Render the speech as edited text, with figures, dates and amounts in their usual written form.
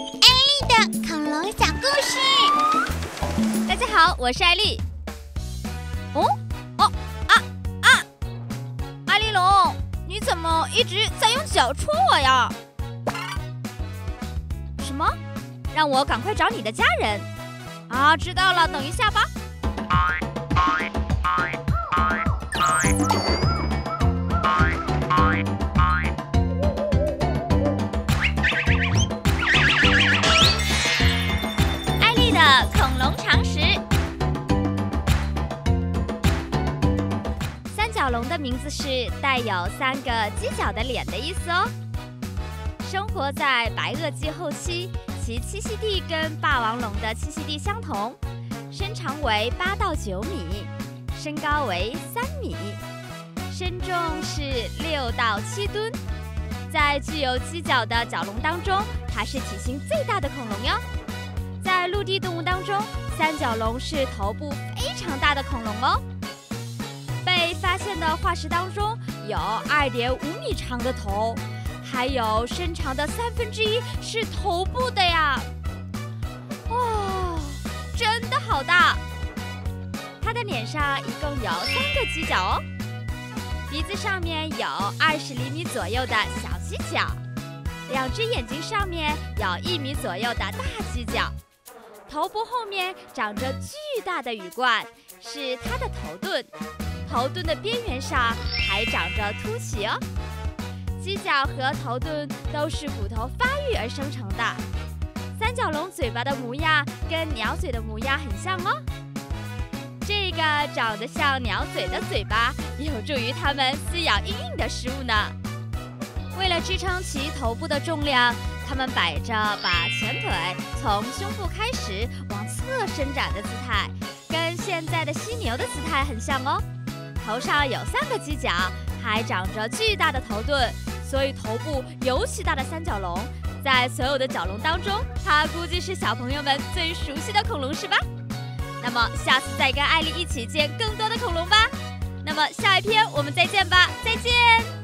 的恐龙小故事。 大家好，我是艾丽。艾丽龙，你怎么一直在用脚戳我呀？什么？让我赶快找你的家人。啊，知道了，等一下吧。艾丽的恐龙常识。三角龙的名字是带有3个犄角的脸的意思哦。生活在白垩纪后期，其栖息地跟霸王龙的栖息地相同，身长为8到9米，身高为3米，身重是6到7吨。在具有犄角的角龙当中，它是体型最大的恐龙哟。在陆地动物当中，三角龙是头部非常大的恐龙哦。被发现的化石当中有2.5米长的头，还有身长的1/3是头部的呀！哇，真的好大！它的脸上一共有3个犄角哦，鼻子上面有20厘米左右的小犄角，2只眼睛上面有1米左右的大犄角，头部后面长着巨大的羽冠，是它的头盾。头盾的边缘上还长着凸起哦。犄角和头盾都是骨头发育而生成的。三角龙嘴巴的模样跟鸟嘴的模样很像哦。这个长得像鸟嘴的嘴巴，有助于它们撕咬硬硬的食物呢。为了支撑其头部的重量，它们摆着把前腿从胸部开始往侧伸展的姿态，跟现在的犀牛的姿态很像哦。头上有3个犄角，还长着巨大的头盾，所以头部尤其大的三角龙，在所有的角龙当中，它估计是小朋友们最熟悉的恐龙，是吧？那么下次再跟艾丽一起见更多的恐龙吧。那么下一篇我们再见吧，再见。